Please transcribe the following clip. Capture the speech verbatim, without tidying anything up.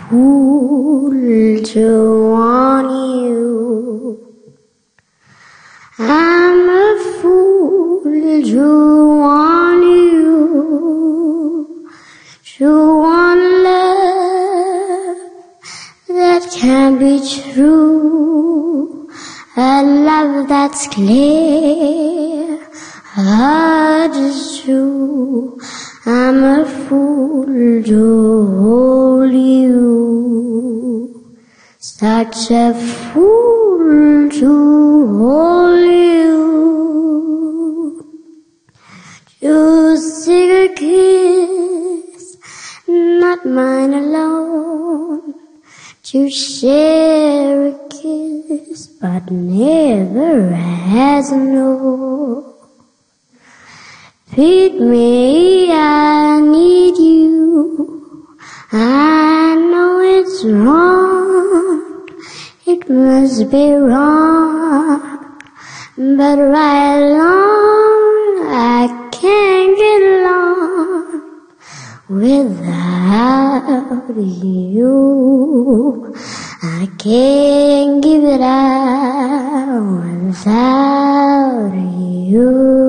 fool to want you. I'm a fool to want you, to want love that can't be true, a love that's clear, hard as true. I'm a fool to hold you, such a fool to hold you, to seek a kiss, not mine alone, to share a kiss, but never has no. Feed me, I need you. I know it's wrong, it must be wrong, but right along I can't get along without you. I can't give it up without you.